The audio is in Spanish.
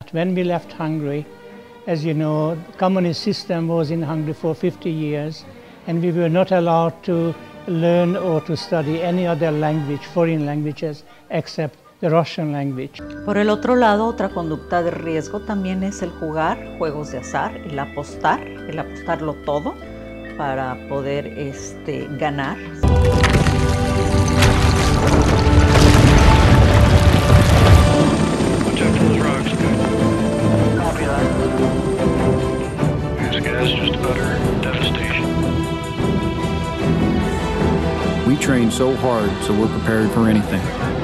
When we left Hungary, as you know, the communist system was in Hungary for 50 years, and we were not allowed to learn or to study any other language, foreign languages, except the Russian language. Por el otro lado, otra conducta de riesgo también es el jugar juegos de azar, el apostarlo todo para poder ganar. Just utter devastation. We train so hard so we're prepared for anything.